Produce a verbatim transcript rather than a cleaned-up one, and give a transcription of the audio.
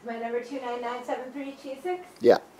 Is my number two nine nine seven three two six? Yeah.